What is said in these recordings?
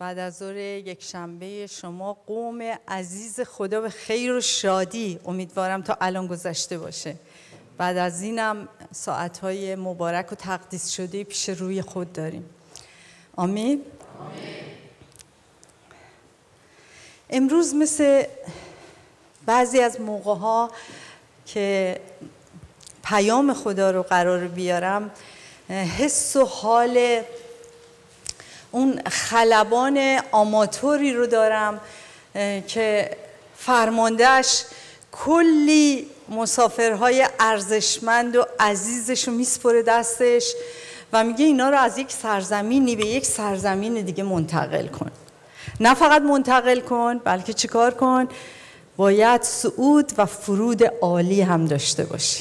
بعد از ظهر یک شنبه شما قوم عزیز خدا به خیر و شادی امیدوارم تا الان گذشته باشه. بعد از اینم ساعتهای مبارک و تقدیس شده پیش روی خود داریم. آمین. امروز مثل بعضی از موقع‌ها که پیام خدا رو قرار بیارم، حس و حال اون خلبان آماتوری رو دارم که فرماندهش کلی مسافرهای ارزشمند و عزیزش رو میسپره دستش و میگه اینا رو از یک سرزمینی به یک سرزمین دیگه منتقل کن. نه فقط منتقل کن، بلکه چیکار کن؟ باید صعود و فرود عالی هم داشته باشی.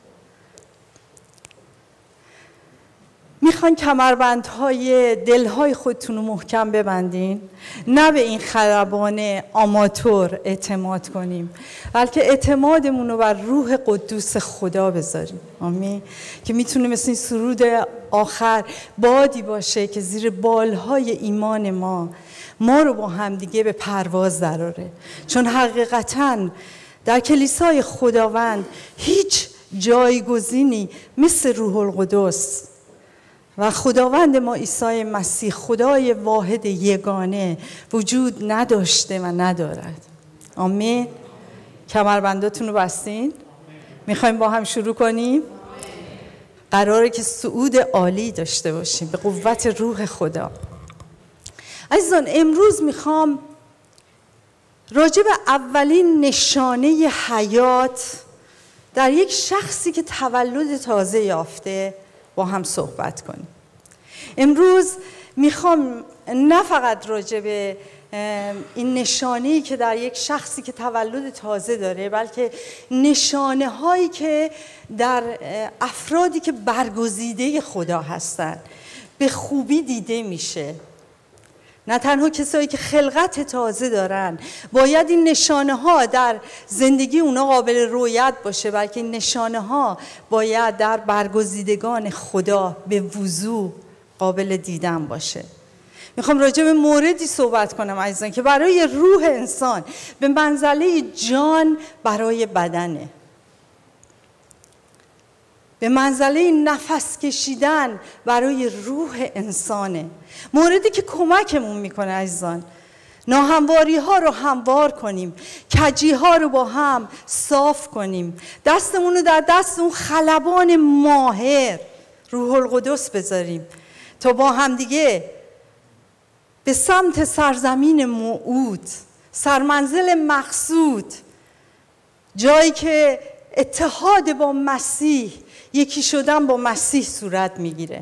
میخوان کمربندهای دلهای خودتون رو محکم ببندین، نه به این خلبان آماتور اعتماد کنیم، بلکه اعتمادمون رو بر روح قدوس خدا بذاریم. آمین. که میتونه مثل این سرود آخر بادی باشه که زیر بالهای ایمان ما رو با هم دیگه به پرواز دراره. چون حقیقتاً در کلیسای خداوند هیچ جایگزینی مثل روح القدس و خداوند ما عیسی مسیح، خدای واحد یگانه، وجود نداشته و ندارد. آمین. کمربنداتون رو بستین؟ میخوایم با هم شروع کنیم؟ قراره که صعود عالی داشته باشیم به قوت روح خدا. عزیزان، امروز میخوام راجع به اولین نشانه حیات در یک شخصی که تولد تازه یافته با هم صحبت کنیم. امروز میخوام نه فقط راجع به این نشانه‌ای که در یک شخصی که تولد تازه داره، بلکه نشانه هایی که در افرادی که برگزیده خدا هستن به خوبی دیده میشه. نه تنها کسایی که خلقت تازه دارن باید این نشانه ها در زندگی اونا قابل رؤیت باشه، بلکه این نشانه ها باید در برگزیدگان خدا به وضوح قابل دیدن باشه. میخوام راجع به موردی صحبت کنم عزیزان که برای روح انسان به منزله جان برای بدنه، به منزله نفس کشیدن برای روح انسانه. موردی که کمکمون میکنه عزیزان ناهمواری ها رو هموار کنیم، کجی ها رو با هم صاف کنیم، دستمون رو در دست اون خلبان ماهر روح القدس بذاریم تا با هم دیگه به سمت سرزمین موعود، سرمنزل مقصود، جایی که اتحاد با مسیح، یکی شدن با مسیح صورت میگیره.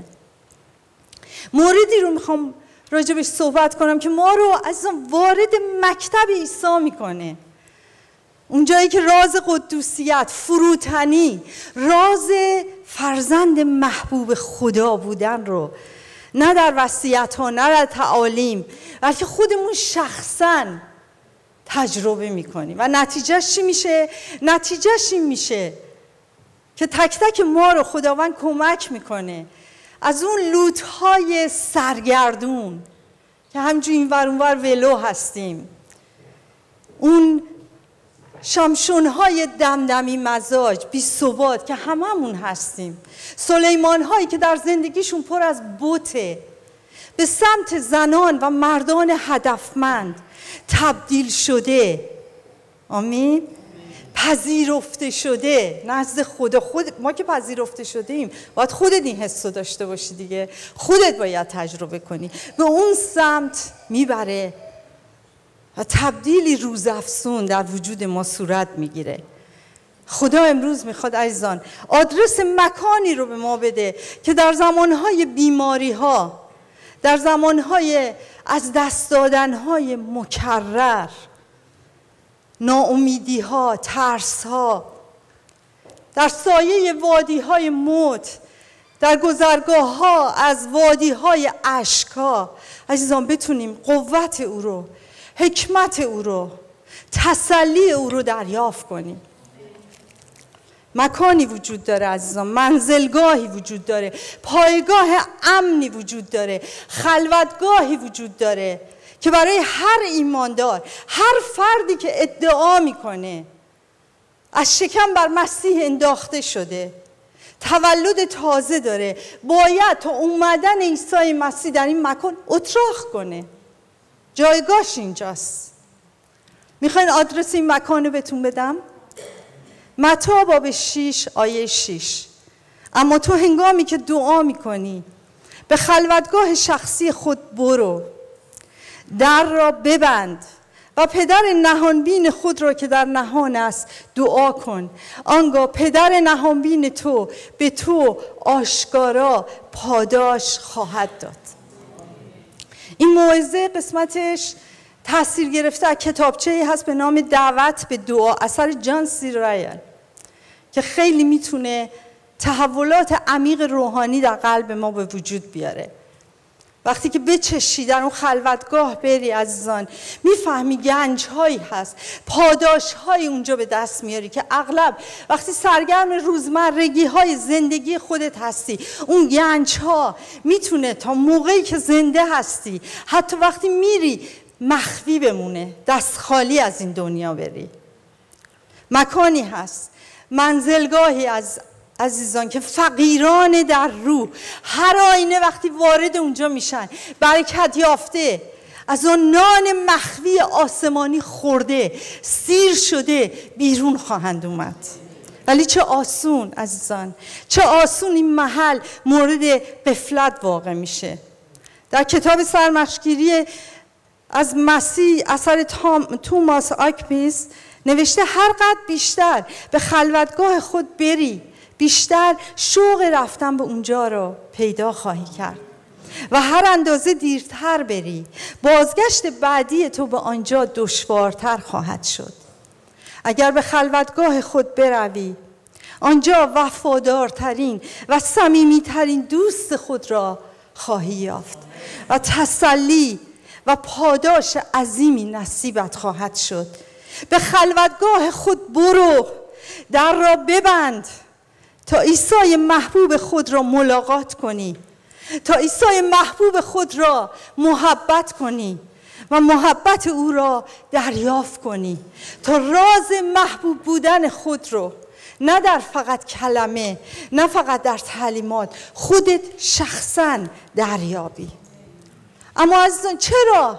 موردی رو میخوام راجبش صحبت کنم که ما رو عزیزان وارد مکتب عیسی میکنه، اون جایی که راز قدوسیت، فروتنی، راز فرزند محبوب خدا بودن رو نه در وصیت ها، نه در تعالیم، بلکه خودمون شخصاً تجربه میکنیم. و نتیجهش چی میشه؟ نتیجهش این میشه که تک تک ما رو خداوند کمک میکنه از اون لوت‌های سرگردون که همجور این ور اون ور ولو هستیم، اون شمشون‌های دمدمی مزاج بی ثبات که هممون هستیم، سلیمان‌هایی که در زندگیشون پر از بته، به سمت زنان و مردان هدفمند تبدیل شده. آمین. پذیرفته شده نزد خدا. ما که پذیرفته شده ایم باید خودت این حس رو داشته باشی دیگه، خودت باید تجربه کنی. به اون سمت میبره و تبدیلی روزافزون در وجود ما صورت میگیره. خدا امروز میخواد عزیزان آدرس مکانی رو به ما بده که در زمانهای بیماری ها، در زمانهای از دست دادنهای مکرر، ناامیدی ها، ترس ها، در سایه وادی های موت، در گذرگاه ها از وادی های اشک ها، عزیزان بتونیم قوت او رو، حکمت او رو، تسلی او رو دریافت کنیم. مکانی وجود داره عزیزان، منزلگاهی وجود داره، پایگاه امنی وجود داره، خلوتگاهی وجود داره که برای هر ایماندار، هر فردی که ادعا میکنه از شکم بر مسیح انداخته شده، تولد تازه داره، باید تا اومدن عیسی مسیح در این مکان اتراق کنه. جایگاهش اینجاست. میخواین آدرس این مکان رو بهتون بدم؟ متی باب 6 آیه 6. اما تو هنگامی که دعا میکنی به خلوتگاه شخصی خود برو، در را ببند و پدر نهانبین خود را که در نهان است دعا کن. آنگاه پدر نهانبین تو به تو آشکارا پاداش خواهد داد. این موعظه قسمتش تأثیر گرفته از کتابچه‌ای هست به نام دعوت به دعا، اثر جان سی رایل، که خیلی میتونه تحولات عمیق روحانی در قلب ما به وجود بیاره. وقتی که بچشی در اون خلوتگاه بری عزیزان، میفهمی گنج‌هایی هست، پاداش‌هایی اونجا به دست میاری که اغلب وقتی سرگرم روزمرگی‌های زندگی خودت هستی، اون گنج‌ها میتونه تا موقعی که زنده هستی، حتی وقتی میری، مخفی بمونه، دست خالی از این دنیا بری. مکانی هست، منزلگاهی از عزیزان که فقیران در روح هر آینه وقتی وارد اونجا میشن، برکت یافته، از اون نان مخفی آسمانی خورده، سیر شده، بیرون خواهند اومد. ولی چه آسون عزیزان، چه آسون این محل مورد غفلت واقع میشه. در کتاب سرمشقگیری از مسیح اثر توماس آکوینس نوشته هر قدر بیشتر به خلوتگاه خود بری، بیشتر شوق رفتن به اونجا رو پیدا خواهی کرد و هر اندازه دیرتر بری، بازگشت بعدی تو به آنجا دشوارتر خواهد شد. اگر به خلوتگاه خود بروی، آنجا وفادارترین و صمیمیترین دوست خود را خواهی یافت و تسلی و پاداش عظیمی نصیبت خواهد شد. به خلوتگاه خود برو، در را ببند تا عیسی محبوب خود را ملاقات کنی، تا عیسی محبوب خود را محبت کنی و محبت او را دریافت کنی، تا راز محبوب بودن خود رو نه در فقط کلمه، نه فقط در تعلیمات، خودت شخصاً دریابی. اما عزیزان چرا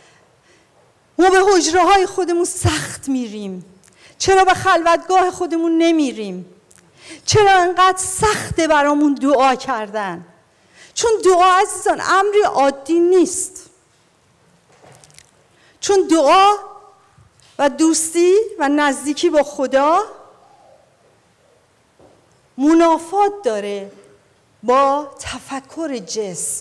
ما به حجره های خودمون سخت میریم؟ چرا به خلوتگاه خودمون نمیریم؟ چرا انقدر سخته برامون دعا کردن؟ چون دعا عزیزان امری عادی نیست. چون دعا و دوستی و نزدیکی با خدا منافات داره با تفکر جسم.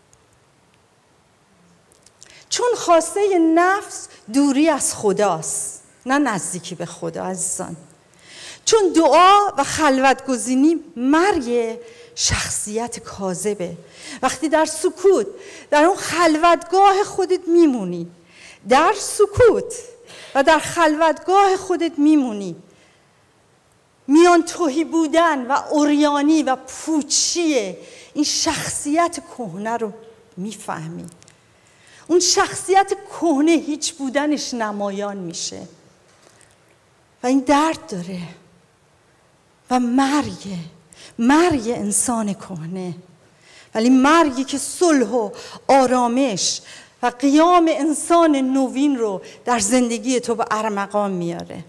چون خواسته نفس دوری از خداست، نه نزدیکی به خدا عزیزان. چون دعا و خلوتگزینی مرگ شخصیت کاذبه. وقتی در سکوت در اون خلوتگاه خودت میمونی، در سکوت و در خلوتگاه خودت میمونی، میان تهی بودن و عریانی و پوچی این شخصیت کهنه رو میفهمی. اون شخصیت کهنه هیچ بودنش نمایان میشه و این درد داره و مرگ انسان کهنه. ولی مرگی که صلح و آرامش و قیام انسان نوین رو در زندگی تو به ارمغان میاره.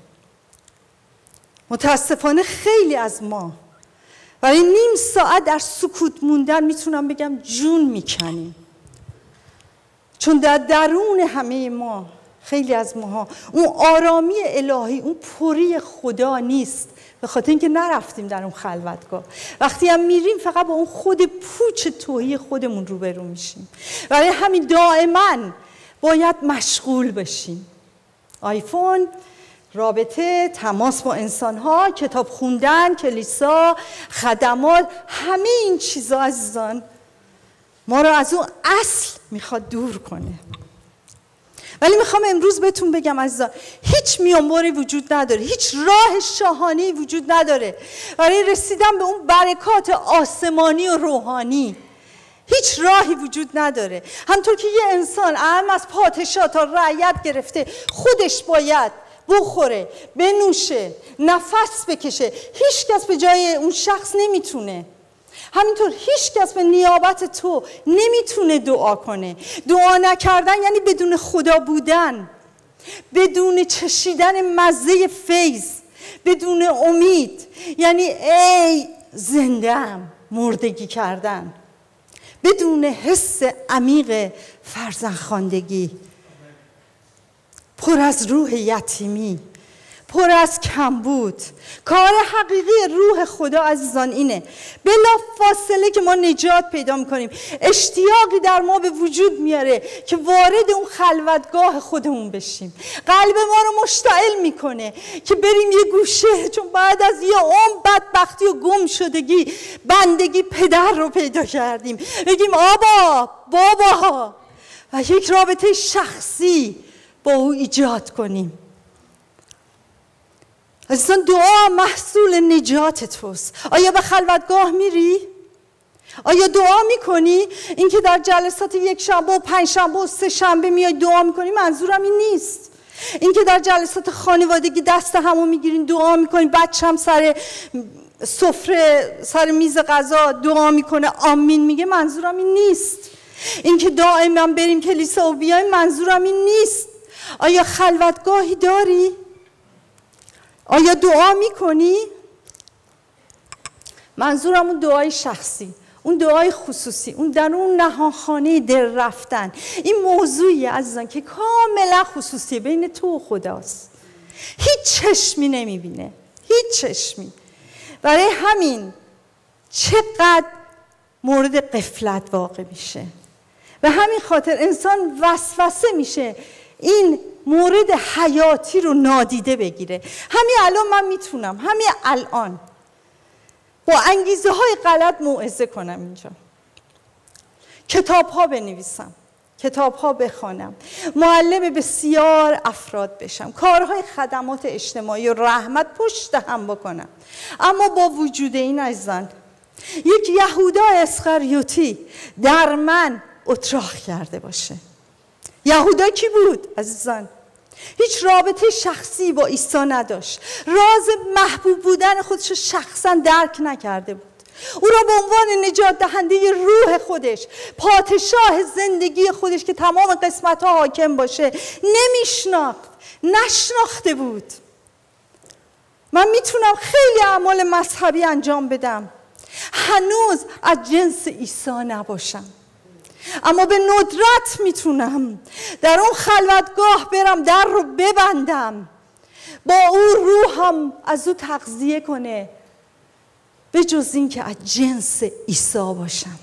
متاسفانه خیلی از ما برای نیم ساعت در سکوت موندن میتونم بگم جون میکنیم. چون در درون همه ما، خیلی از ماها، اون آرامی الهی، اون پری خدا نیست، به خاطر اینکه نرفتیم در اون خلوتگاه. وقتی هم میریم فقط با اون خود پوچ توهی خودمون روبرو میشیم. برای همین دائما باید مشغول بشیم. آیفون، رابطه، تماس با انسانها، کتاب خوندن، کلیسا، خدمات، همه این چیزا عزیزان ما رو از اون اصل میخواد دور کنه. ولی میخوام امروز بهتون بگم عزیزان، هیچ میانبری وجود نداره، هیچ راه شاهانه‌ای وجود نداره برای رسیدن به اون برکات آسمانی و روحانی. هیچ راهی وجود نداره. همطور که یه انسان اهم از پادشاه تا رعیت گرفته خودش باید بخوره، بنوشه، نفس بکشه، هیچ کس به جای اون شخص نمیتونه. همینطور هیچ کس به نیابت تو نمیتونه دعا کنه. دعا نکردن یعنی بدون خدا بودن، بدون چشیدن مزه فیض، بدون امید، یعنی ای زنده‌ام مردگی کردن، بدون حس عمیق فرزندخواندگی، پر از روح یتیمی، پر از کمبود. کار حقیقی روح خدا عزیزان اینه بلا فاصله که ما نجات پیدا میکنیم، اشتیاقی در ما به وجود میاره که وارد اون خلوتگاه خودمون بشیم. قلب ما رو مشتعل میکنه که بریم یه گوشه، چون بعد از یه عمر بدبختی و گم شدگی بندگی پدر رو پیدا کردیم، بگیم آبا، بابا، و یک رابطه شخصی با او ایجاد کنیم. عزیزان دعا محصول نجات توست. آیا به خلوتگاه میری؟ آیا دعا میکنی؟ این که در جلسات یک شنبه و پنج شنبه و سه شنبه میای دعا میکنی منظورم این نیست. این که در جلسات خانوادگی دست همو میگیرین دعا میکنین، بچه‌م سر سفره سر میز غذا دعا میکنه آمین میگه منظورم این نیست. این که دائما بریم کلیسا و بیایم منظورم این نیست. آیا خلوتگاهی داری؟ آیا دعا میکنی؟ منظورم اون دعای شخصی، اون دعای خصوصی، اون در اون نهانخانه دل رفتن. این موضوعی عزیزان که کاملا خصوصیه، بین تو و خداست. هیچ چشمی نمیبینه، هیچ چشمی. برای همین چقدر مورد غفلت واقع میشه. به همین خاطر انسان وسوسه میشه این مورد حیاتی رو نادیده بگیره. همین الان من میتونم همین الان با انگیزه های غلط موعظه کنم، اینجا کتاب ها بنویسم، کتاب ها بخوانم، معلم بسیار افراد بشم، کارهای خدمات اجتماعی و رحمت پشت هم بکنم. اما با وجود این عزیزان یک یهودا اسخریوطی در من اتراق کرده باشه. یهودا کی بود عزیزان؟ هیچ رابطه شخصی با عیسی نداشت، راز محبوب بودن خودش رو شخصا درک نکرده بود. او را به عنوان نجات دهنده روح خودش، پادشاه زندگی خودش که تمام قسمت ها حاکم باشه نشناخته بود. من میتونم خیلی اعمال مذهبی انجام بدم، هنوز از جنس عیسی نباشم، اما به ندرت میتونم در اون خلوتگاه برم، در رو ببندم، با او روحم از او تغذیه کنه، به جز این که از جنس عیسی باشم.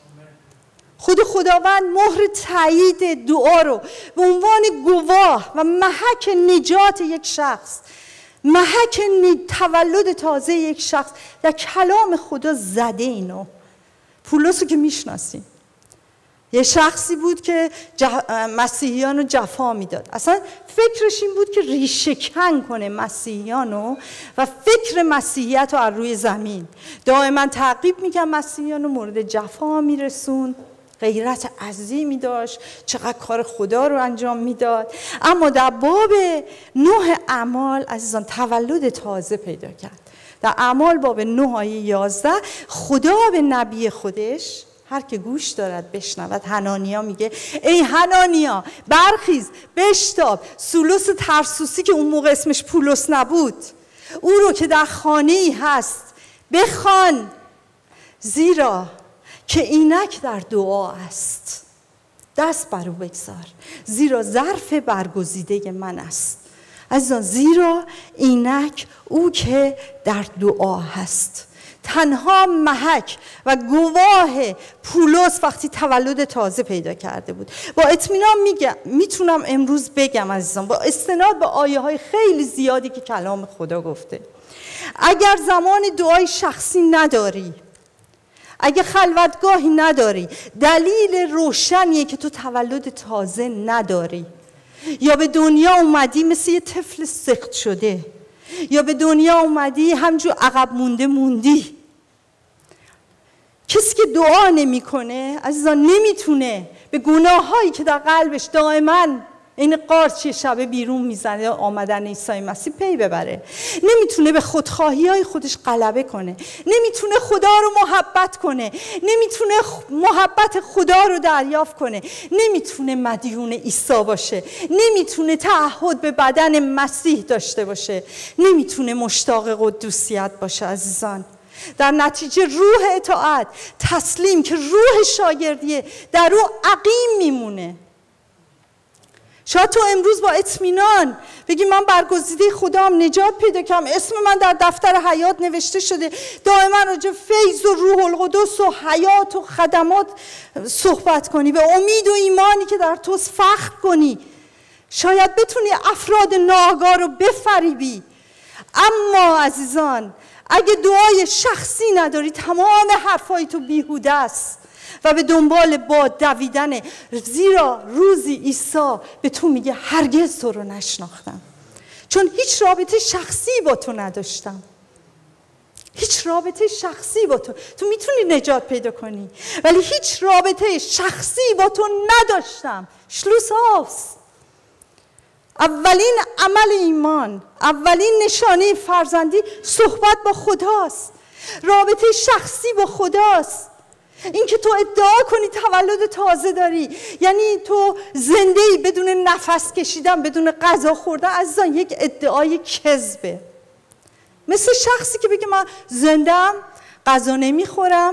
خود خداوند مهر تایید دعا رو به عنوان گواه و محک نجات یک شخص، محک تولد تازه یک شخص در کلام خدا زده. اینو پولس رو که میشناسیم، یه شخصی بود که مسیحیان رو جفا میداد. اصلا فکرش این بود که ریشه کن کنه مسیحیان و فکر مسیحیت رو از روی زمین. دائما تعقیب میکرد مسیحیان رو، مورد جفا میرسون، غیرت عظیمی داشت، چقدر کار خدا رو انجام میداد. اما در باب 9 اعمال عزیزان تولد تازه پیدا کرد. در اعمال باب 9 آیه 11 خدا به نبی خودش، هر که گوش دارد بشنود، حنانیا میگه ای حنانیا برخیز بشتاب سولوس ترسوسی که اون موقع اسمش پولس نبود، او رو که در خانه‌ای هست بخوان، زیرا که اینک در دعا است. دست بر او بگذار، زیرا ظرف برگزیده من است. عزیزان زیرا اینک او که در دعا هست. تنها محک و گواه پولس وقتی تولد تازه پیدا کرده بود. با اطمینان میتونم امروز بگم عزیزان، با استناد به آیه های خیلی زیادی که کلام خدا گفته، اگر زمان دعای شخصی نداری، اگه خلوتگاهی نداری، دلیل روشنیه که تو تولد تازه نداری، یا به دنیا اومدی مثل یه طفل سقط شده، یا به دنیا اومدی همجور عقب موندی. کسی که دعا نمیکنه عزیزان نمیتونه به گناهایی که در قلبش دائما این قارچ شب بیرون میزنه آمدن عیسی مسیح پی ببره. نمیتونه به خودخواهی های خودش غلبه کنه، نمیتونه خدا رو محبت کنه، نمیتونه محبت خدا رو دریافت کنه، نمیتونه مدیون عیسی باشه، نمیتونه تعهد به بدن مسیح داشته باشه، نمیتونه مشتاق قدوسیت باشه. عزیزان در نتیجه روح اطاعت، تسلیم که روح شاگردیه، در او عقیم میمونه. شاید تو امروز با اطمینان بگی من برگزیده خدام، نجات پیدا کردم، اسم من در دفتر حیات نوشته شده، دائما راجع فیض و روح القدس و حیات و خدمات صحبت کنی، به امید و ایمانی که در توست فخر کنی. شاید بتونی افراد ناآگاه رو بفریبی. اما عزیزان اگه دعای شخصی نداری تمام حرفای تو بیهوده است و به دنبال باد دویدنه. زیرا روزی عیسی به تو میگه هرگز تو رو نشناختم، چون هیچ رابطه شخصی با تو نداشتم. هیچ رابطه شخصی با تو میتونی نجات پیدا کنی ولی هیچ رابطه شخصی با تو نداشتم. شلوس هاست. اولین عمل ایمان، اولین نشانه فرزندی صحبت با خداست، رابطه شخصی با خداست. این که تو ادعا کنی تولد تازه داری، یعنی تو زنده‌ای بدون نفس کشیدن، بدون غذا خوردن، عزیزان یک ادعای کذبه. مثل شخصی که بگه من زنده‌ام، غذا نمیخورم،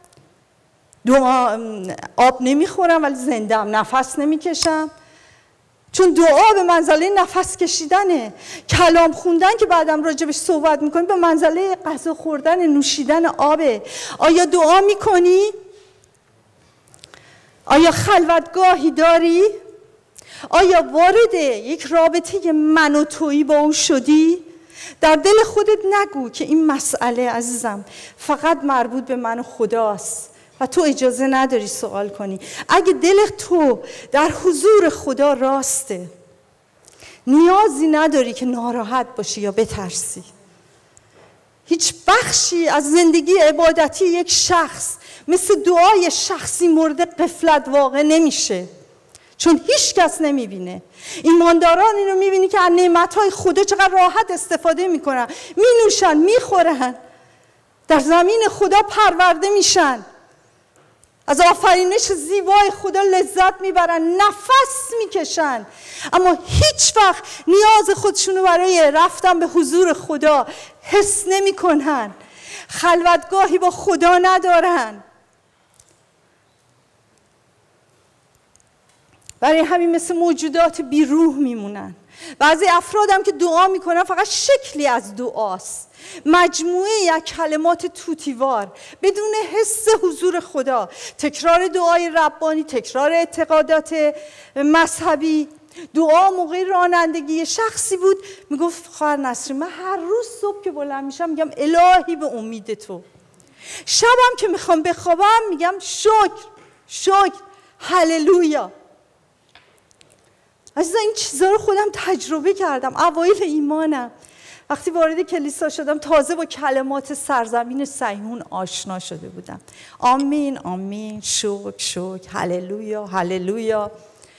آب نمیخورم ولی زنده‌ام، نفس نمیکشم. چون دعا به منزله نفس کشیدنه. کلام خوندن که بعدم راجبش صحبت میکنی به منزله غذا خوردن، نوشیدن آبه. آیا دعا میکنی؟ آیا خلوتگاهی داری؟ آیا وارد یک رابطه من و تویی با او شدی؟ در دل خودت نگو که این مسئله عزیزم فقط مربوط به من و خداست و تو اجازه نداری سوال کنی. اگه دل تو در حضور خدا راسته، نیازی نداری که ناراحت باشی یا بترسی. هیچ بخشی از زندگی عبادتی یک شخص مثل دعای شخصی مورد غفلت واقع نمیشه، چون هیچ کس نمیبینه. ایمانداران اینو میبینی که از نعمتهای خدا چقدر راحت استفاده میکنن، مینوشن، میخورن، در زمین خدا پرورده میشن، از آفرینش زیبای خدا لذت میبرن، نفس میکشن، اما هیچ وقت نیاز خودشونو برای رفتن به حضور خدا حس نمیکنن، خلوتگاهی با خدا ندارن. برای همین مثل موجودات بی روح میمونن. بعضی افراد هم که دعا میکنن فقط شکلی از دعاست، مجموعه یک کلمات توتیوار بدون حس حضور خدا، تکرار دعای ربانی، تکرار اعتقادات مذهبی. دعا موقع رانندگی شخصی بود میگفت خواهر نسرین من هر روز صبح که بلند میشم میگم الهی به امید تو، شبم که میخوام بخوابم میگم شکر هللویا. عزیزا این چیزا رو خودم تجربه کردم. اوایل ایمانم وقتی وارد کلیسا شدم تازه با کلمات سرزمین صهیون آشنا شده بودم. آمین آمین، شکر هللویا.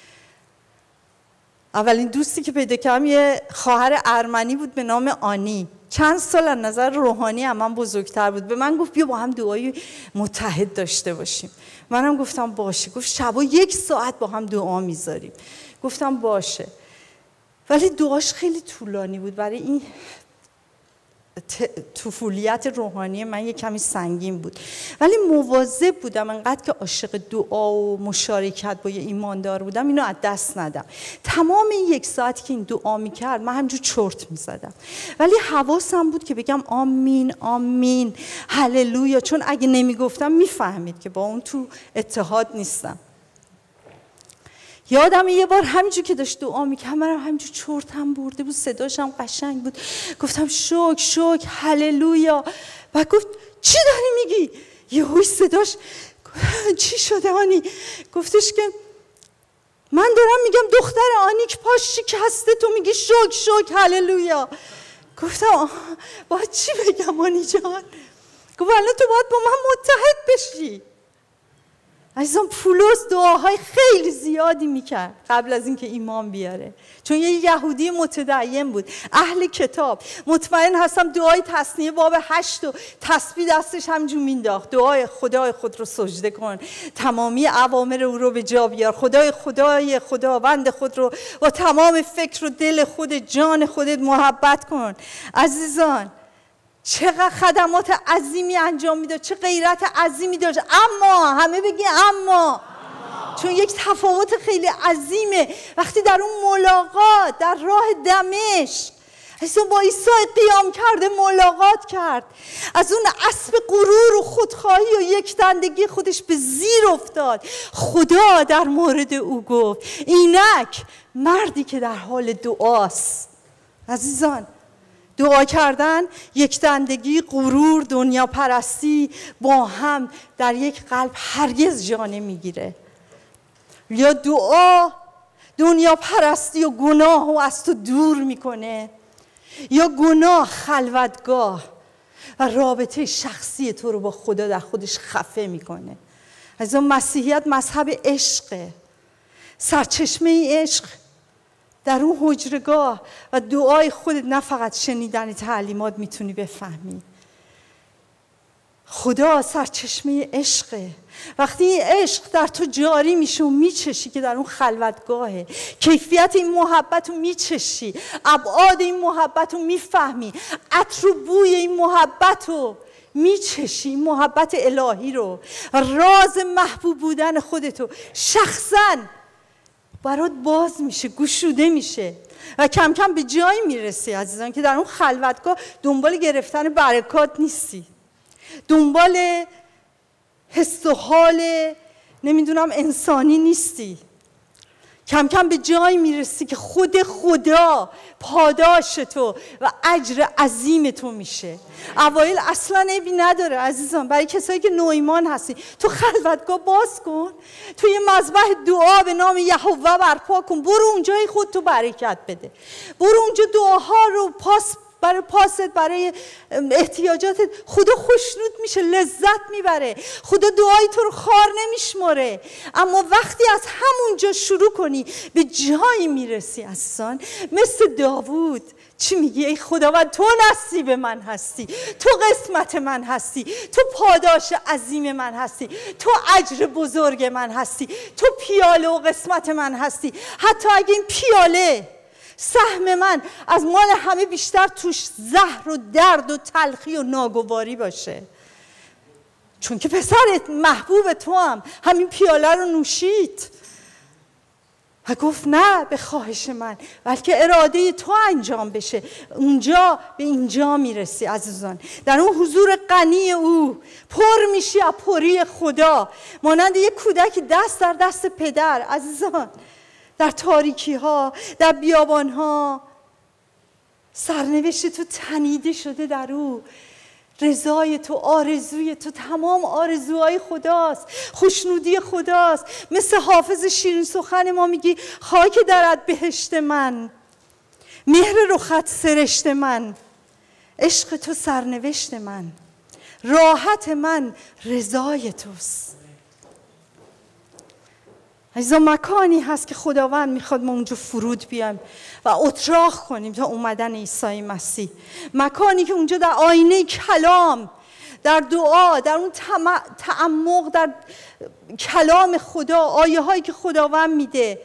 اولین دوستی که پیدا کردم یه خواهر ارمنی بود به نام آنی، چند سال از نظر روحانی هم من بزرگتر بود. به من گفت بیا با هم دعای متحد داشته باشیم. منم گفتم باشه. گفت شبا 1 ساعت با هم دعا میذاریم. گفتم باشه. ولی دعاش خیلی طولانی بود. برای این طفولیت روحانی من یه کمی سنگین بود، ولی مواظب بودم انقدر که عاشق دعا و مشارکت با یه ایماندار بودم اینو از دست ندم. تمام این 1 ساعتی که این دعا میکرد من همجور چرت میزدم، ولی حواسم بود که بگم آمین آمین هللویا، چون اگه نمیگفتم میفهمید که با اون تو اتحاد نیستم. یادم یه بار همینجور که داشت دعا میکرد منم همینجور چرتم برده بود، صداشم قشنگ بود، گفتم شکر هللویا. و گفت چی داری میگی؟ یهوی صداش چی شده آنی؟ گفتش که من دارم میگم دختر آنیک پاش شکسته، تو میگی شکر هللویا. گفتم باید چی بگم آنی جان؟ گفت الان تو باید با من متحد بشی. عزیزان پولس دعاهای خیلی زیادی میکرد قبل از اینکه ایمان بیاره، چون یه یهودی متدین بود، اهل کتاب. مطمئن هستم دعای تثنیه باب 8 و تسبیح دستش همجور مینداخت. دعای خدای خود رو سجده کن، تمامی اوامر او رو به جا بیار، خدای خداوند خود رو با تمام فکر و دل خودت، جان خودت محبت کن. عزیزان چقدر خدمات عظیمی انجام میداد، چه غیرت عظیمی داشت. اما همه بگی اما، چون یک تفاوت خیلی عظیمه وقتی در اون ملاقات در راه دمشق اصلا با عیسی قیام کرده ملاقات کرد، از اون اسب غرور و خودخواهی و یکدندگی خودش به زیر افتاد. خدا در مورد او گفت اینک مردی که در حال دعاست. عزیزان دعا کردن، یکدندگی، غرور، دنیا پرستی با هم در یک قلب هرگز جا نمیگیره. یا دعا دنیا پرستی و گناه و از تو دور میکنه، یا گناه خلوتگاه و رابطه شخصی تو رو با خدا در خودش خفه میکنه. از اون مسیحیت مذهب عشقه، سرچشمه عشق در اون حجرگاه و دعای خودت، نه فقط شنیدن تعلیمات میتونی بفهمی. خدا سرچشمه عشقه. وقتی این عشق در تو جاری میشه و میچشی که در اون خلوتگاهه، کیفیت این محبت رو میچشی، ابعاد این محبت رو میفهمی، عطر و بوی این محبت رو میچشی، محبت الهی رو، راز محبوب بودن خودتو شخصاً برات باز میشه، گشوده میشه و کم کم به جایی میرسی عزیزان که در اون خلوتگاه دنبال گرفتن برکات نیستی، دنبال حس و حال نمیدونم انسانی نیستی. کم کم به جایی میرسی که خود خدا پاداش تو و اجر عظیم تو میشه. اوایل اصلا عیبی نداره عزیزان. برای کسایی که نوایمان هستی، تو خلوتگاه باز کن، تو یه مذبح دعا به نام یهوه برپا کن، برو اونجای خود تو برکت بده، برو اونجا دعاها رو برای پاست، برای احتیاجاتت خدا خوشنود میشه، لذت میبره. خدا دعای تو رو خار نمیشماره. اما وقتی از همونجا شروع کنی به جایی میرسی عزیزان، مثل داوود چی میگی؟ ای خداوند تو نصیب من هستی، تو قسمت من هستی، تو پاداش عظیم من هستی، تو اجر بزرگ من هستی، تو پیاله و قسمت من هستی. حتی اگه این پیاله سهم من از مال همه بیشتر توش زهر و درد و تلخی و ناگواری باشه، چون که پسرت محبوب تو هم همین پیاله رو نوشید و گفت نه به خواهش من، بلکه اراده تو انجام بشه. اونجا به اینجا میرسی عزیزان، در اون حضور غنی او پر میشی از پری خدا، مانند یک کودک دست در دست پدر. عزیزان در تاریکی ها، در بیابان ها، سرنوشت تو تنیده شده در او. رضای تو، آرزوی تو، تمام آرزوهای خداست، خوشنودی خداست. مثل حافظ شیرین سخن ما میگی خاک درت بهشت من، مهر رخت سرشت من، عشق تو سرنوشت من، راحت من رضای توست. عزیزان مکانی هست که خداوند میخواد ما اونجا فرود بیایم و اتراق کنیم تا اومدن عیسی مسیح. مکانی که اونجا در آینه کلام، در دعا، در اون تعمق در کلام خدا، آیه هایی که خداوند میده،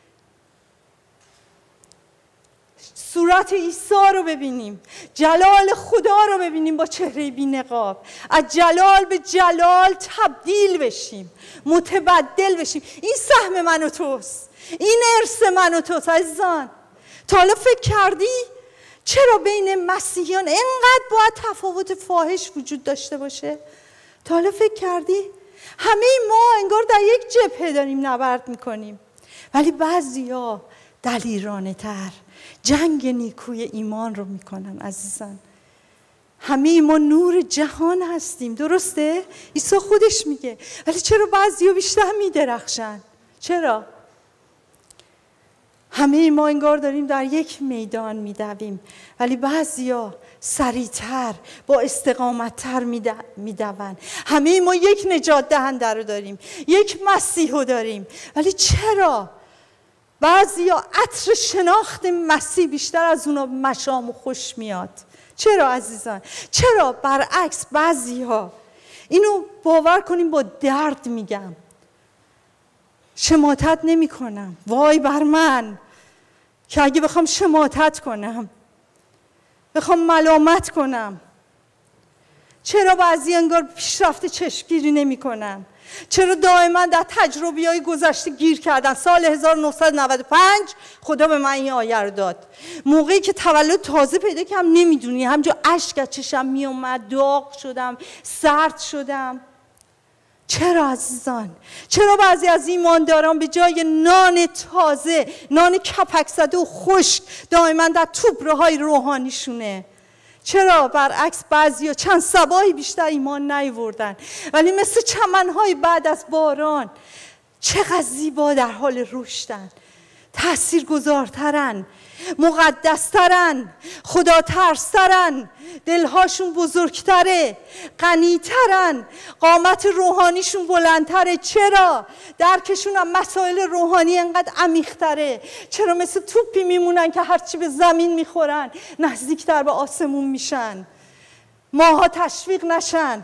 صورت عیسی رو ببینیم، جلال خدا رو ببینیم با چهره بی نقاب، از جلال به جلال تبدیل بشیم، متبدل بشیم. این سهم من و توست، این ارث من و توست. عزیزان تا حالا فکر کردی چرا بین مسیحیان اینقدر باید تفاوت فاحش وجود داشته باشه؟ تا حالا فکر کردی؟ همه ما انگار در یک جبهه داریم نبرد میکنیم، ولی بعضیا دلیرانه تر جنگ نیکوی ایمان رو میکنن. عزیزان همه ما نور جهان هستیم، درسته؟ عیسی خودش میگه، ولی چرا بعضیا بیشتر میدرخشن؟ چرا؟ همه ما انگار داریم در یک میدان میدویم، ولی بعضیا سریعتر با استقامتتر میدون. همه ما یک نجات دهنده رو داریم، یک مسیح رو داریم، ولی چرا بعضیا عطر شناخت مسیح بیشتر از اونا مشام و خوش میاد؟ چرا عزیزان؟ چرا برعکس بعضیا؟ اینو باور کنیم با درد میگم، شماتت نمی کنم، وای بر من که اگه بخوام شماتت کنم، بخوام ملامت کنم. چرا بعضی انگار پیشرفت چشمگیری نمی کنن؟ چرا دائما در تجربی‌های گذشته گیر کردن؟ سال 1995 خدا به من این آیه رو داد. موقعی که تولد تازه پیدا کردم، نمیدونی همجا اشک از چشم می اومد، داغ شدم، سرد شدم. چرا عزیزان؟ چرا بعضی از ایمانداران به جای نان تازه، نان کپک زده و خشک، دائما در توبره‌های روحانیشونه؟ چرا برعکس بعضیا چند صباحی بیشتر ایمان نیاوردن، ولی مثل چمن‌های بعد از باران چقدر زیبا در حال رشدن، تاثیرگذارترن، مقدسترن، خدا ترسترن، دلهاشون بزرگتره، غنیترن، قامت روحانیشون بلندتره. چرا؟ درکشون هم مسائل روحانی انقدر عمیق‌تره. چرا مثل توپی میمونن که هرچی به زمین میخورن نزدیکتر به آسمون میشن، ماها تشویق نشن،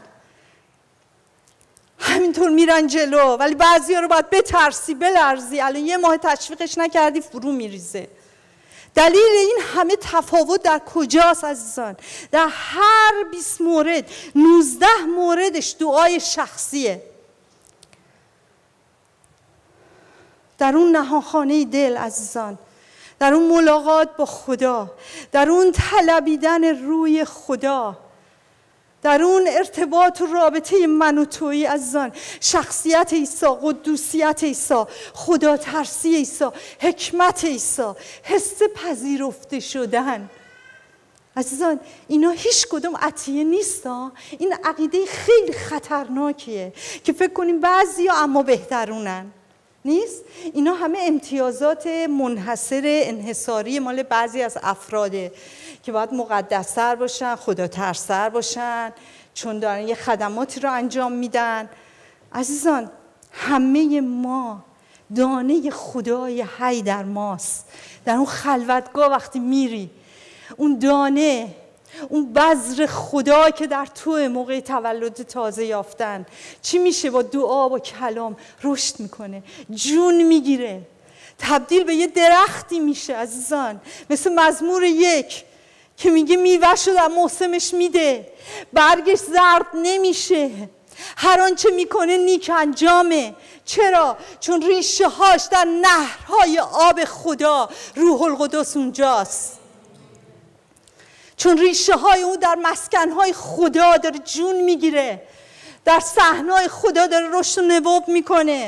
همینطور میرن جلو. ولی بعضی ها رو باید بترسی، بلرزی، الان یه ماه تشویقش نکردی فرو میریزه. دلیل این همه تفاوت در کجاست عزیزان؟ در هر 20 مورد 19 موردش دعای شخصیه. در اون نهانخانه دل عزیزان، در اون ملاقات با خدا، در اون طلبیدن روی خدا، در اون ارتباط و رابطه من و تویی عزیزان، شخصیت عیسی، قدوسیت عیسی، خدا ترسی عیسی، حکمت عیسی، حس پذیرفته شدن. عزیزان اینا هیچ کدوم عطیه نیست ها. این عقیده خیلی خطرناکیه که فکر کنیم بعضیا اما بهترونن. نیست. اینا همه امتیازات منحصر انحصاری مال بعضی از افراده که باید مقدس‌تر باشن، خدا ترس‌تر باشن، چون دارن یه خدماتی رو انجام میدن. عزیزان همه ما دانه خدای حی در ماست. در اون خلوتگاه وقتی میری، اون دانه، اون بذر خدا که در تو موقع تولد تازه یافتن، چی میشه؟ با دعا، با کلام رشد میکنه، جون میگیره، تبدیل به یه درختی میشه عزیزان. مثل مزمور 1 که میگه میوه‌شو در موسمش میده، برگش زرد نمیشه، هر آنچه میکنه نیک انجامه. چرا؟ چون ریشه هاش در نهرهای آب خدا، روح القدس اونجاست. چون ریشه های اون در مسکنهای خدا داره جون میگیره، در صحنای خدا داره رشد و نبوغ میکنه.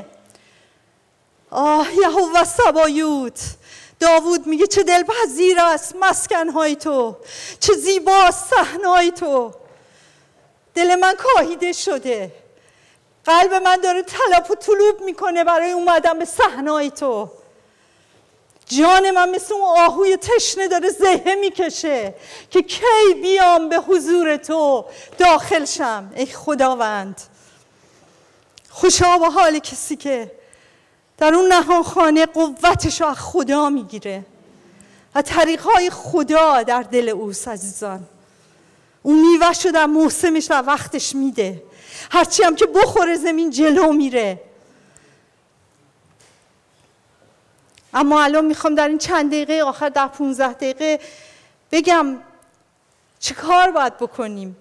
یهوه سبایوت، داوود میگه چه دلپذیر است مسکنهای تو، چه زیباست صحنای تو. دل من کاهیده شده، قلب من داره طلب و طلوب میکنه برای اومدن به صحنای تو. جان من مثل اون آهوی تشنه داره زهه میکشه که کی بیام به حضور تو داخل شم. ای خداوند، خوشا به حال کسی که در اون نهانخانه قوتش رو از خدا میگیره و طریقهای خدا در دل اوست عزیزان. اون میوه‌ش رو در موسمش در وقتش میده، هرچی هم که بخوره زمین جلو میره. اما الان میخوام در این چند دقیقه آخر، در 15 دقیقه بگم چه کار باید بکنیم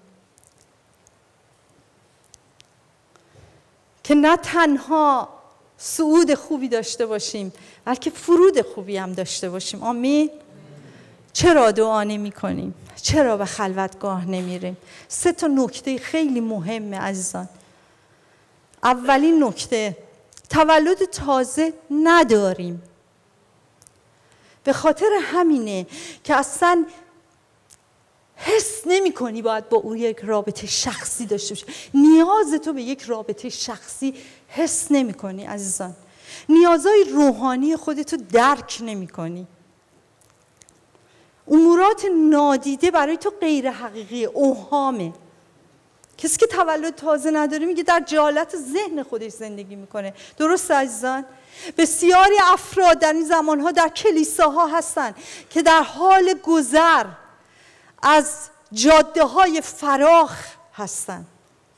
که نه تنها صعود خوبی داشته باشیم بلکه فرود خوبی هم داشته باشیم. آمین. چرا دعا نمی کنیم؟ چرا به خلوتگاه نمیریم؟ 3 نکته خیلی مهمه عزیزان. اولین نکته، تولد تازه نداریم. به خاطر همینه که اصلا حس نمی کنی باید با او یک رابطه شخصی داشته باشی. نیاز تو به یک رابطه شخصی حس نمی کنی عزیزان. نیازهای روحانی خودتو درک نمی کنی. امورات نادیده برای تو غیر حقیقی، اوهامه. کسی که تولد تازه نداره میگه در جهالت ذهن خودش زندگی میکنه. درست عزیزان؟ بسیاری افراد در این زمانها در کلیساها هستن که در حال گذر از جاده های فراخ هستن،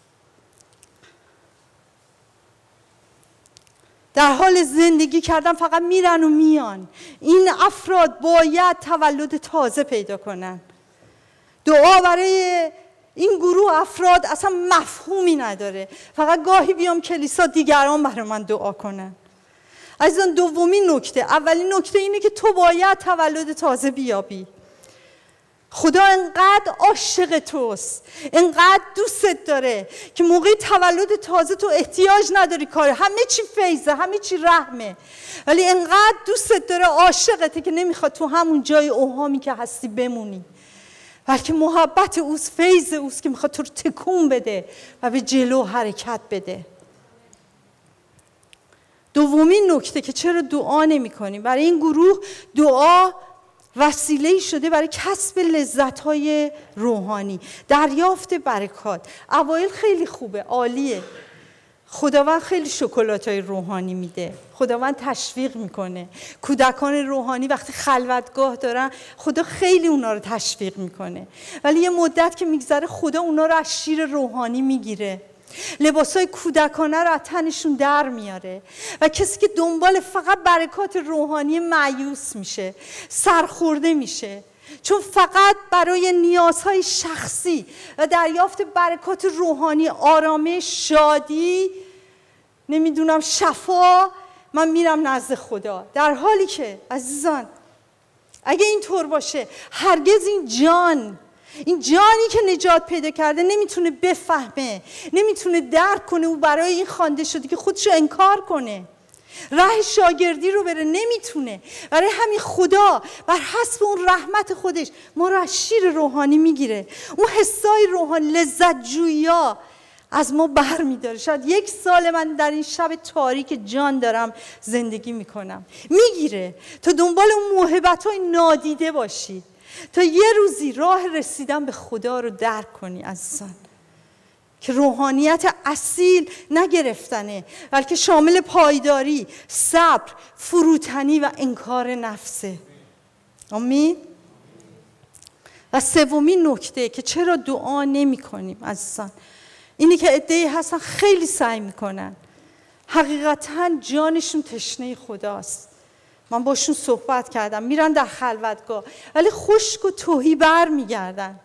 در حال زندگی کردن، فقط میرن و میان. این افراد باید تولد تازه پیدا کنن. دعا برای این گروه افراد اصلا مفهومی نداره. فقط گاهی بیام کلیسا دیگران برای من دعا کنن. عزیزان، دومین نکته، اولین نکته اینه که تو باید تولد تازه بیابی. خدا انقدر عاشق توست، انقدر دوستت داره که موقع تولد تازه تو احتیاج نداری کار، همه چی فیضه، همه چی رحمه، ولی انقدر دوستت داره، عاشقته که نمیخواد تو همون جای اوهامی که هستی بمونی، بلکه محبت اوست، فیض اوست که میخواد تو رو تکون بده و به جلو حرکت بده. دومین نکته که چرا دعا نمی کنیم، برای این گروه دعا وسیله‌ای شده برای کسب لذت‌های روحانی، دریافت برکات. اوایل خیلی خوبه، عالیه، خداوند خیلی شکلات‌های روحانی میده، خداوند تشویق میکنه. کودکان روحانی وقتی خلوتگاه دارن خدا خیلی اونا رو تشویق میکنه، ولی یه مدت که میگذره خدا اونا رو از شیر روحانی میگیره، لباسای کودکانه رو از تنشون در میاره و کسی که دنبال فقط برکات روحانی مایوس میشه، سرخورده میشه، چون فقط برای نیازهای شخصی و دریافت برکات روحانی، آرامش، شادی، نمیدونم شفا، من میرم نزد خدا. در حالی که عزیزان اگه اینطور باشه هرگز این جانی که نجات پیدا کرده نمیتونه بفهمه، نمیتونه درک کنه، او برای این خوانده شده که خودشو انکار کنه، راه شاگردی رو بره، نمیتونه. برای همین خدا بر حسب اون رحمت خودش ما رو از شیر روحانی میگیره، اون حسای روحانی، لذت جویا از ما بر میداره. شاید 1 سال من در این شب تاریک جان دارم زندگی میکنم، میگیره تا دنبال اون موهبت‌های نادیده باشی، تا یه روزی راه رسیدن به خدا رو درک کنی عزیزان، که روحانیت اصیل نگرفتنه، بلکه شامل پایداری، صبر، فروتنی و انکار نفسه. آمین. و سومین نکته که چرا دعا نمی کنیم عزیزان، اینی که عده‌ای هستن خیلی سعی میکنن، حقیقتا جانشون تشنه خداست. من باشون صحبت کردم، میرن در خلوتگاه ولی خشک و تهی بر میگردن.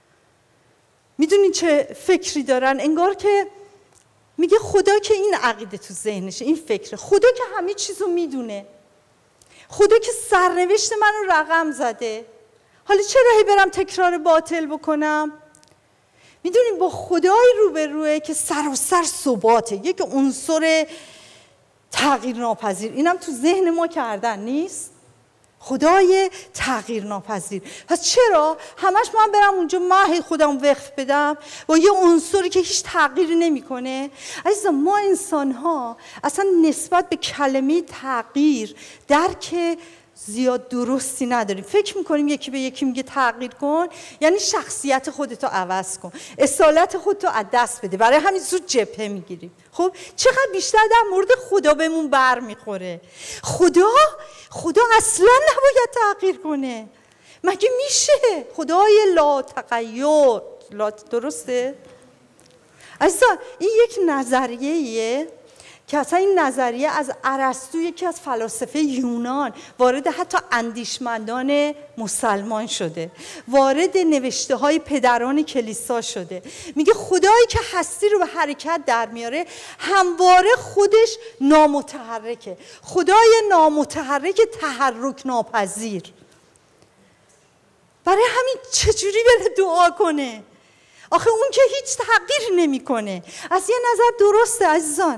میدونین چه فکری دارن؟ انگار که میگه خدا که این عقیده تو ذهنشه، این فکره، خدا که همه چیزو میدونه، خدا که سرنوشت منو رقم زده، حالا چرا هی برم تکرار باطل بکنم؟ میدونین با خدای روبروه که سراسر ثباته، یک عنصر تغییر ناپذیر. اینم تو ذهن ما کردن نیست؟ خدای تغییر ناپذیر. پس چرا همش من برم اونجا من خودم وقف بدم با یه عنصری که هیچ تغییری نمیکنه؟ عزیزان، ما انسان ها اصلا نسبت به کلمه تغییر درک زیاد درستی نداریم. فکر میکنیم یکی به یکی میگه تغییر کن یعنی شخصیت خودتو عوض کن، اصالت خودتو از دست بده، برای همین زود جبهه میگیریم. خب چقدر بیشتر در مورد خدا بهمون بر میخوره. خدا اصلا نباید تغییر کنه، مگه میشه؟ خدای لا تغییر، درسته؟ عزیزان این یک نظریه‌ایه که اصلا این نظریه از ارسطو، یکی از فلاسفه یونان، وارد حتی اندیشمندان مسلمان شده، وارد نوشته های پدران کلیسا شده. میگه خدایی که هستی رو به حرکت در میاره همواره خودش نامتحرکه، خدای نامتحرک، تحرک ناپذیر. برای همین چجوری بره دعا کنه؟ آخه اون که هیچ تغییری نمیکنه. از یه نظر درسته عزیزان،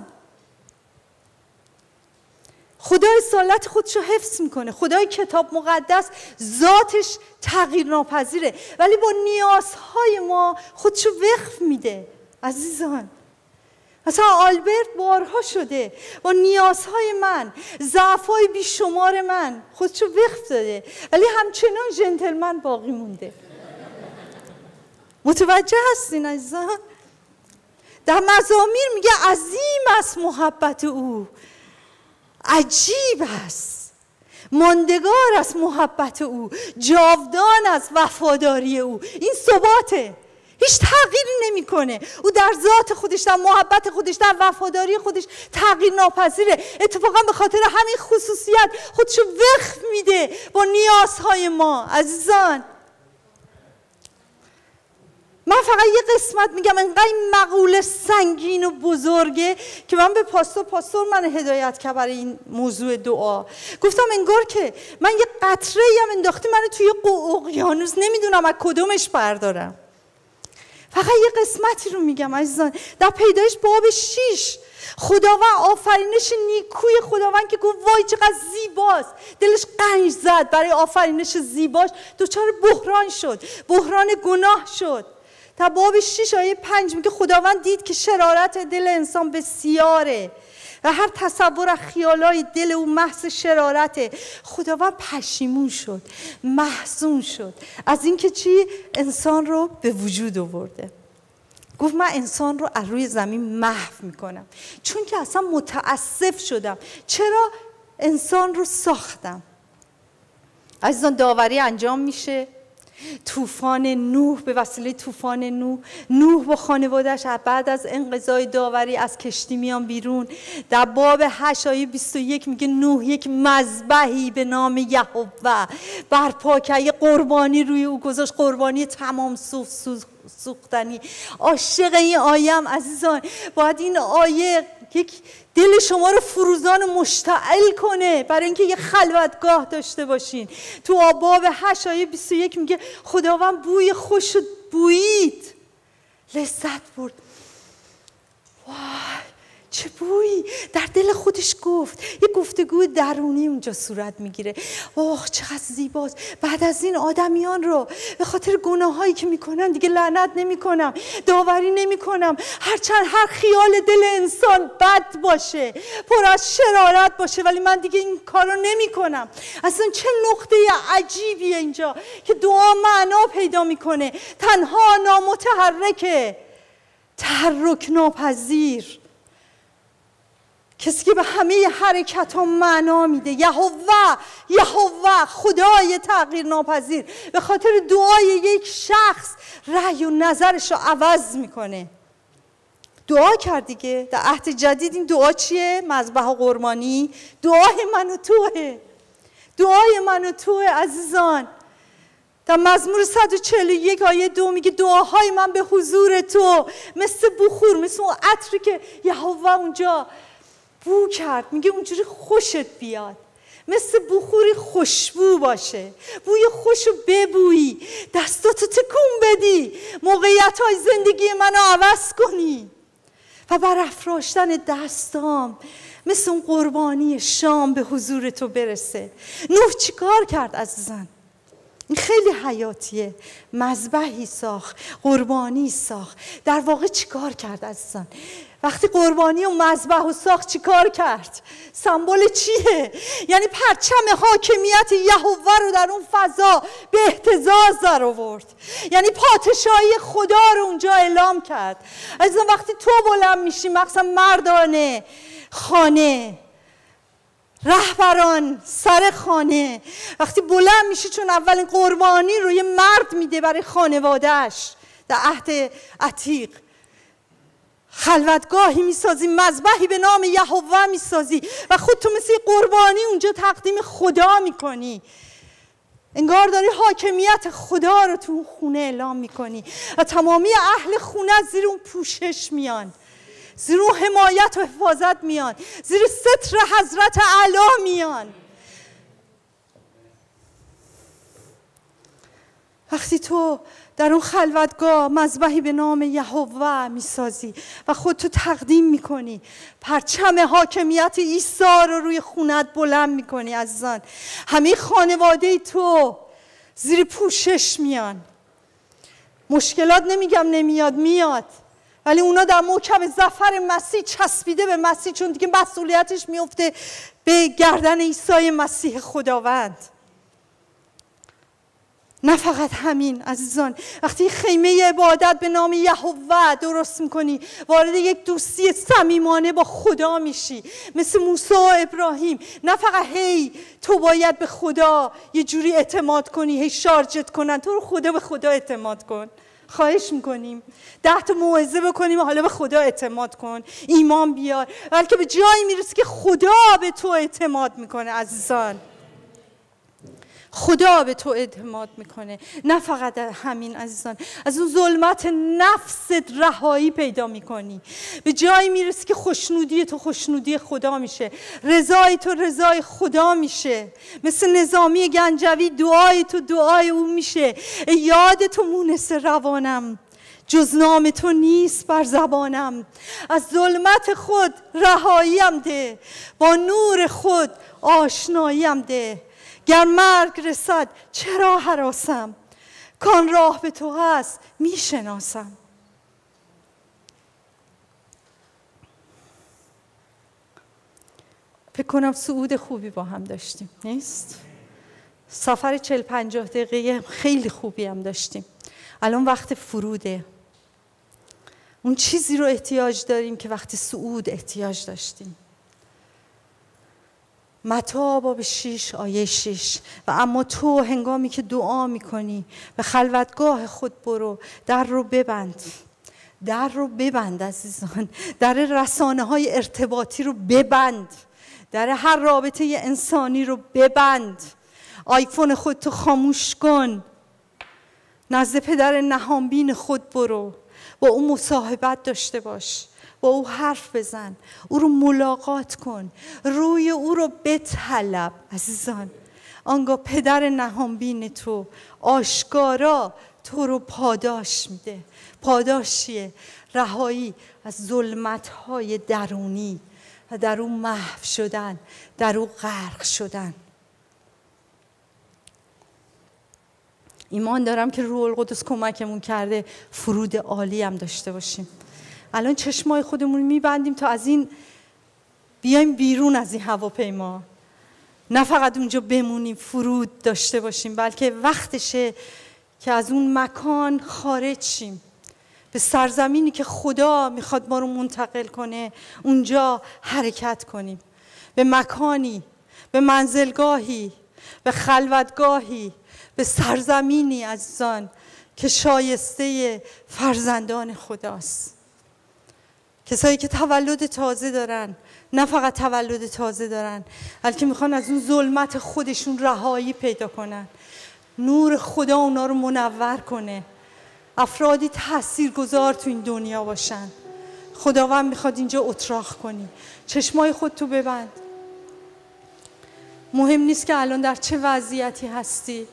خدا اصالت خودشو حفظ میکنه، خدای کتاب مقدس ذاتش تغییر ناپذیره، ولی با نیازهای ما خودشو وقف میده عزیزان. مثلا آلبرت بارها شده با نیازهای من، ضعف‌های بیشمار من خودشو وقف داده، ولی همچنان جنتلمن باقی مونده. متوجه هستین عزیزان؟ در مزامیر میگه عظیم است محبت او، عجیب است، ماندگار است محبت او، جاودان است وفاداری او. این ثباته، هیچ تغییری نمیکنه. او در ذات خودش، در محبت خودش، در وفاداری خودش تغییر ناپذیره. اتفاقا به خاطر همین خصوصیت خودشو وقف میده با نیازهای ما. عزیزان من فقط یه قسمت میگم، انقدر این مقوله سنگین و بزرگه که من به پاستور من هدایت کرد برای این موضوع دعا. گفتم انگار که من یه قطره هم انداختی منو توی اقیانوس، نمیدونم از کدومش بردارم. فقط یه قسمتی رو میگم عزیزان. در پیدایش باب 6 خداوند آفرینش نیکوی خداوند که گفت وای چقدر زیباست، دلش قنج زد برای آفرینش زیباش، دچار بحران شد، بحران گناه شد. تا باب 6 آیه 5 میگه خداوند دید که شرارت دل انسان بسیاره و هر تصور از خیالای دل او محض شرارته. خداوند پشیمون شد، محزون شد از اینکه چی انسان رو به وجود آورده. گفت من انسان رو از روی زمین محو میکنم، چون که اصلا متاسف شدم چرا انسان رو ساختم. عزیزان داوری انجام میشه. طوفان نوح، به وسیله طوفان نوح با خانواده‌اش بعد از انقضای داوری از کشتی میان بیرون. در باب 8 آیه 21 میگه نوح یک مذبحی به نام یهوه برپا کرد، یه قربانی روی او گذاشت، قربانی تمام سوختنی. عاشق این آیه ام عزیزان. باید این آیه یک دل شما رو فروزان و مشتعل کنه برای اینکه یه خلوتگاه داشته باشین. تو باب 8 آیه 21 میگه خداوند بوی خوش بویید، لذت برد. وای چه بویی در دل خودش گفت. یه گفتگو درونی اونجا صورت میگیره. اوه چقدر زیباست. بعد از این آدمیان رو به خاطر گناهایی که میکنن دیگه لعنت نمیکنم، داوری نمیکنم، هرچند هر خیال دل انسان بد باشه، پر از شرارت باشه، ولی من دیگه این کارو نمیکنم. اصلا چه نقطه عجیبیه اینجا که دعا معنا پیدا میکنه. تنها نامتحرکه، تحرک ناپذیر، کسی که به همه حرکت ها معنا میده. یهوه خدای تغییر ناپذیر به خاطر دعای یک شخص رأی و نظرش رو عوض میکنه. دعا کرد دیگه. در عهد جدید این دعا چیه؟ مذبح و قربانی. دعای من و توه، دعای من و توه عزیزان. در مزمور 141 آیه 2 میگه دعاهای من به حضور تو مثل بخور، مثل اون عطری که یهوه اونجا بو کرد. میگه اونجوری خوشت بیاد، مثل بخوری خوشبو باشه، بوی خوشو ببویی، دستاتو تکون بدی، موقعیت‌های زندگی منو عوض کنی و برافراشتن دستام مثل اون قربانی شام به حضور تو برسه. نوح چیکار کرد عزیزان؟ این خیلی حیاتیه. مذبحی ساخت، قربانی ساخت. در واقع چیکار کرد عزیزان؟ وقتی قربانی و مذبح و ساخت چیکار کرد؟ سمبل چیه؟ یعنی پرچم حاکمیت یهوه رو در اون فضا به اهتزاز در آورد. یعنی پادشاهی خدا رو اونجا اعلام کرد. عزیزان وقتی تو بلند میشی، مثلا مردان خانه، رهبران سر خانه، وقتی بلند میشی، چون اولین قربانی رو یه مرد میده برای خانوادهش در عهد عتیق، خلوتگاهی میسازی، مذبحی به نام یهوه میسازی و خودتو مثل قربانی اونجا تقدیم خدا میکنی. انگار داری حاکمیت خدا رو تو اون خونه اعلام میکنی و تمامی اهل خونه زیر اون پوشش میان، زیر اون حمایت و حفاظت میان، زیر ستر حضرت اعلی میان. وقتی تو در اون خلوتگاه مذبحی به نام یهوه میسازی و خودتو تقدیم میکنی، پرچم حاکمیت عیسی رو روی خونت بلند میکنی عزیزان، همه خانواده تو زیر پوشش میان. مشکلات نمیگم نمیاد، میاد، ولی اونا در موکب ظفر مسیح چسبیده به مسیح، چون دیگه مسئولیتش میفته به گردن عیسی مسیح خداوند. نه فقط همین عزیزان، وقتی خیمه عبادت به نام یهوه درست میکنی، وارد یک دوستی صمیمانه با خدا میشی، مثل موسی و ابراهیم. نه فقط هی تو باید به خدا یه جوری اعتماد کنی، هی شارژت کنن تو رو خدا، به خدا اعتماد کن، خواهش میکنیم 10 تا موعظه بکنیم حالا به خدا اعتماد کن، ایمان بیار، بلکه به جایی میرسی که خدا به تو اعتماد میکنه عزیزان. خدا به تو اعتماد میکنه. نه فقط همین عزیزان، از اون ظلمت نفست رهایی پیدا میکنی، به جایی میرسی که خوشنودی تو خوشنودی خدا میشه، رضای تو رضای خدا میشه. مثل نظامی گنجوی دعای تو دعای او میشه. یاد تو مونس روانم، جز نام تو نیست بر زبانم. از ظلمت خود رهاییم ده، با نور خود آشناییم ده. گر مرگ رسد چرا هراسم، کان راه به تو هست میشناسم. فکر کنم صعود خوبی با هم داشتیم، نیست؟ سفر 40-50 دقیقه خیلی خوبی هم داشتیم. الان وقت فروده. اون چیزی رو احتیاج داریم که وقت صعود احتیاج داشتیم. متی باب 6 آیه 6: و اما تو هنگامی که دعا میکنی به خلوتگاه خود برو، در رو ببند. در رو ببند عزیزان، در رسانه های ارتباطی رو ببند، در هر رابطه انسانی رو ببند. آیفون خودتو خاموش کن، نزد پدر نهانبین خود برو، با او مصاحبت داشته باش، با او حرف بزن، او رو ملاقات کن، روی او رو بطلب عزیزان. آنگاه پدر نهانبین تو آشکارا تو رو پاداش میده. پاداش چیه؟ رهایی از ظلمت‌های درونی و در او محو شدن، در او غرق شدن. ایمان دارم که روح القدس کمکمون کرده فرود عالی هم داشته باشیم. الان چشمای خودمون میبندیم تا از این بیایم بیرون از این هواپیما، نه فقط اونجا بمونیم فرود داشته باشیم، بلکه وقتشه که از اون مکان خارج شیم، به سرزمینی که خدا میخواد ما رو منتقل کنه اونجا حرکت کنیم، به مکانی، به منزلگاهی، به خلوتگاهی، به سرزمینی عزیزان که شایسته فرزندان خداست. کسایی که تولد تازه دارن، نه فقط تولد تازه دارن، بلکه میخوان از اون ظلمت خودشون رهایی پیدا کنن، نور خدا اونا رو منور کنه، افرادی تاثیرگذار تو این دنیا باشن. خداوند میخواد اینجا اتراق کنی. چشمای خودتو ببند. مهم نیست که الان در چه وضعیتی هستی.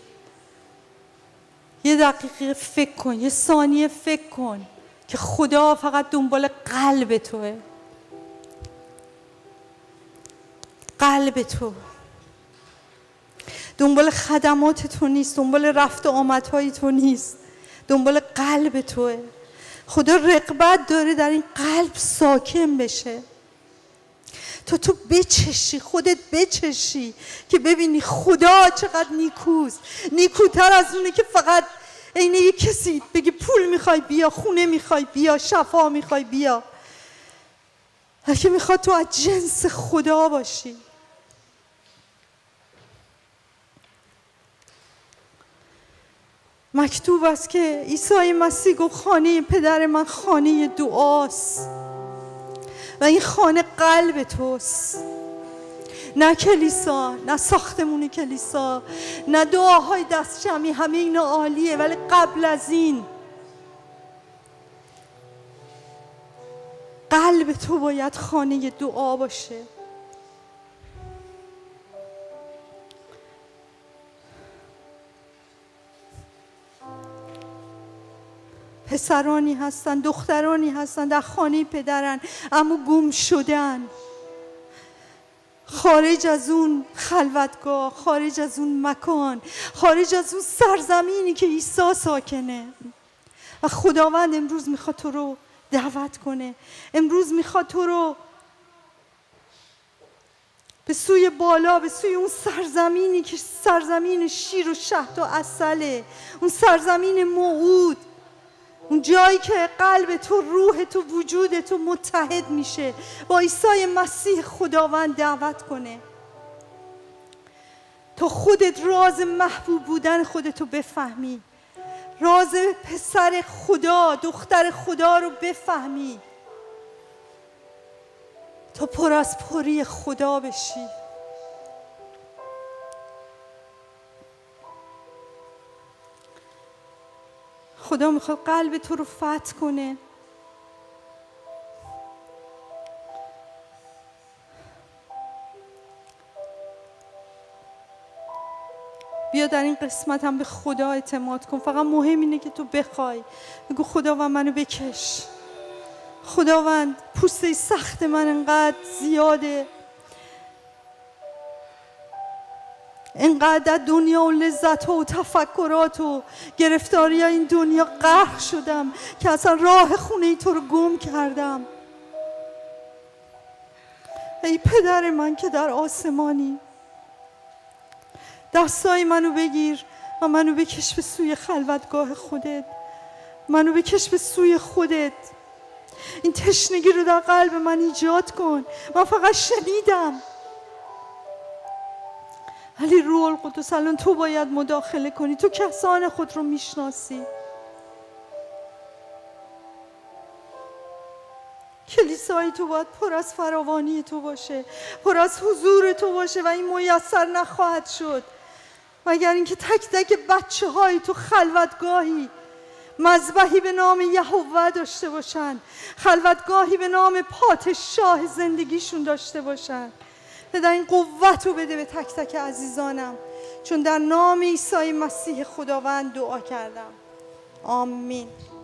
یه دقیقه فکر کن، یه ثانیه فکر کن که خدا فقط دنبال قلب توه. قلب تو، دنبال خدمات تو نیست، دنبال رفت و آمدهای تو نیست، دنبال قلب توه. خدا رغبت داره در این قلب ساکن بشه، تو بچشی، خودت بچشی که ببینی خدا چقدر نیکوست. نیکوتر از اونه که فقط اینه یک کسی بگی پول میخوای بیا، خونه میخوای بیا، شفا میخوای بیا، بلکه میخواد تو از جنس خدا باشی. مکتوب است که عیسی مسیح گفت خانه پدر من خانه دعاست و این خانه قلب توست، نه کلیسا، نه ساختمون کلیسا، نه دعاهای دست جمعی، همه اینا عالیه، ولی قبل از این قلب تو باید خانه دعا باشه. پسرانی هستن، دخترانی هستن در خانه پدرن اما گم شدن، خارج از اون خلوتگاه، خارج از اون مکان، خارج از اون سرزمینی که عیسی ساکنه. و خداوند امروز میخواد تو رو دعوت کنه. امروز میخواد تو رو به سوی بالا، به سوی اون سرزمینی که سرزمین شیر و شهد و عسله، اون سرزمین موعود، اون جایی که قلب تو، روح تو، وجود تو متحد میشه با عیسی مسیح خداوند دعوت کنه تا خودت راز محبوب بودن خودتو بفهمی، راز پسر خدا، دختر خدا رو بفهمی، تا پر از پری خدا بشی. خدا میخواد قلب تو رو فتح کنه. بیا در این قسمت هم به خدا اعتماد کن. فقط مهم اینه که تو بخوای. بگو خداوند منو بکش. خداوند پوسته سخت من انقدر زیاده، انقدر دنیا و لذت و تفکرات و گرفتاری این دنیا غرق شدم که اصلا راه خونه تو رو گم کردم. ای پدر من که در آسمانی، دستای منو بگیر و منو بکش به سوی خلوتگاه خودت، منو بکش به سوی خودت. این تشنگی رو در قلب من ایجاد کن. من فقط شنیدم، ولی روح القدس الان تو باید مداخله کنی. تو کسان خود رو میشناسی. کلیسای تو باید پر از فراوانی تو باشه، پر از حضور تو باشه و این میسر نخواهد شد مگر اینکه تک تک بچه های تو خلوتگاهی، مذبحی به نام یهوه داشته باشن، خلوتگاهی به نام پادشاه زندگیشون داشته باشن. بده این قوت رو بده به تک تک عزیزانم، چون در نام عیسی مسیح خداوند دعا کردم. آمین.